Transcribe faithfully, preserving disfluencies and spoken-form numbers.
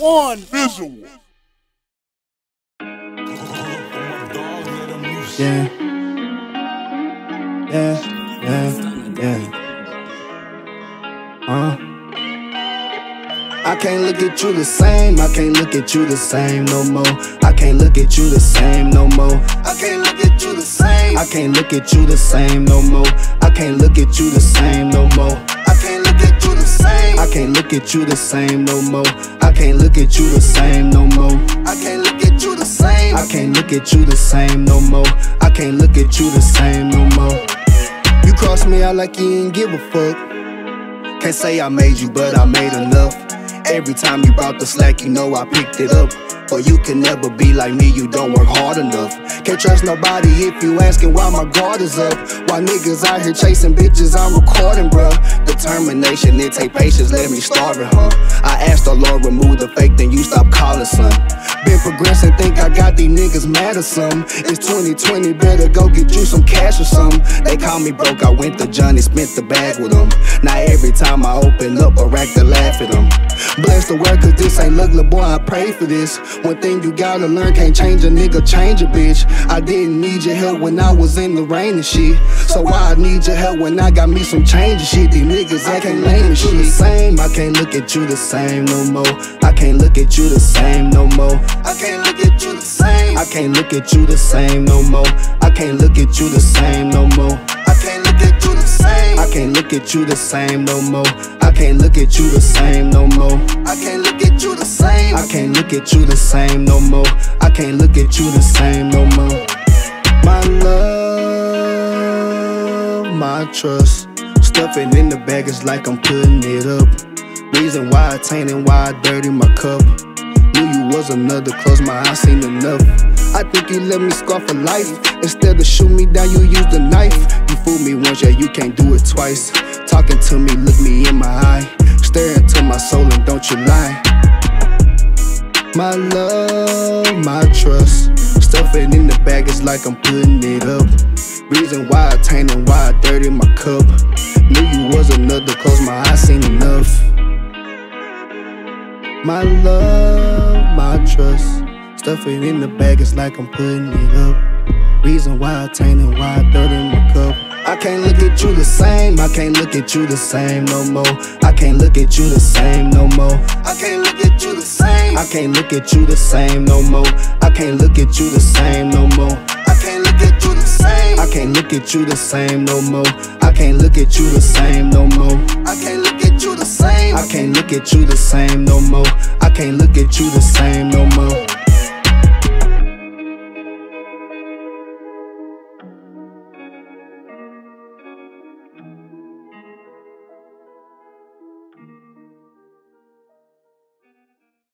One Visual. Yeah, yeah, yeah, yeah. Uh. I can't look at you the same. I can't look at you the same no more. I can't look at you the same no more. I can't look at you the same. I can't look at you the same no more. I can't look at you the same no more. I can't look at you the same. I can't look at you the same no more. I can't look at you the same no more. I can't look at you the same. I can't look at you the same no more. I can't look at you the same no more. You cross me out like you ain't give a fuck. Can't say I made you, but I made enough. Every time you brought the slack, you know I picked it up. But you can never be like me, you don't work hard enough. Can't trust nobody if you asking why my guard is up. Why niggas out here chasing bitches, I'm recording, bruh. Determination, it take patience, let me starve it, huh? I asked the Lord, remove the fake, then you stop calling, son. Been progressing, think I got these niggas mad or something. It's twenty twenty, better go get you some cash or something. They call me broke, I went to Johnny, spent the bag with them. Now every time I open up a rack to laugh at them. Bless the word, cause this ain't luck, little boy, I pray for this. One thing you gotta learn, can't change a nigga, change a bitch. I didn't need your help when I was in the rain and shit. So why I need your help when I got me some change and shit? These niggas, I can't lame and shit. Same, I can't look at you the same no more. I can't look at you the same no more. I can't look at you the same. I can't look at you the same no more. I can't look at you the same no more. I can't look at you the same. I can't look at you the same no more. I can't look at you the same no more. I can't look at you the same. I can't look at you the same no more. I can't look at you the same no more. My love, my trust, stuffing in the bag is like I'm putting it up. Reason why I taint and why I dirty my cup. Knew you was another, close my eyes, seen enough. I think you let me scar for life. Instead of shoot me down, you used a knife. You fooled me once, yeah, you can't do it twice. Talking to me, look me in my eye. Stare into my soul and don't you lie. My love, my trust, stuffing in the bag is like I'm putting it up. Reason why I taint and why I dirty my cup. Knew you was another, close my eyes, seen enough. My love, my trust, stuffing in the bag is like I'm putting it up. Reason why I taint and why I dirty my cup. I can't look at you the same. I can't look at you the same no more. I can't look at you the same no more. I can't look at you the same. I can't look at you the same no more. I can't look at you the same no more. I can't look at you the same. I can't look at you the same no more. I can't look at you the same no more. I can't look at you the same. I can't look at you the same no more. I can't look at you the same no more.